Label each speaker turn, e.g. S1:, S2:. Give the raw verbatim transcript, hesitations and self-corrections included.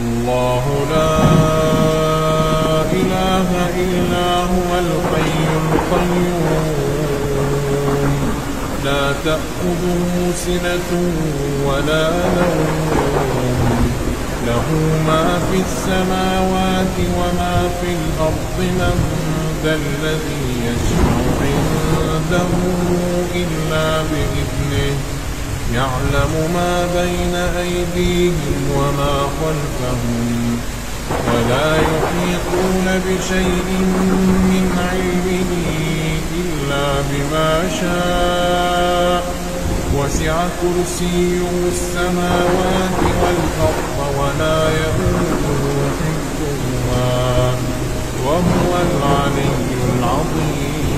S1: الله لا إله إلا هو الحي القيوم لا تأخذه سنة ولا نوم له ما في السماوات وما في الأرض من ذا الذي يشفع عنده إلا بإذنه يعلم ما بين أيديهم وما خلفهم ولا يحيطون بشيء من علمه إلا بما شاء وسع كرسيه السماوات والأرض ولا يئوده حفظهما وهو العلي العظيم.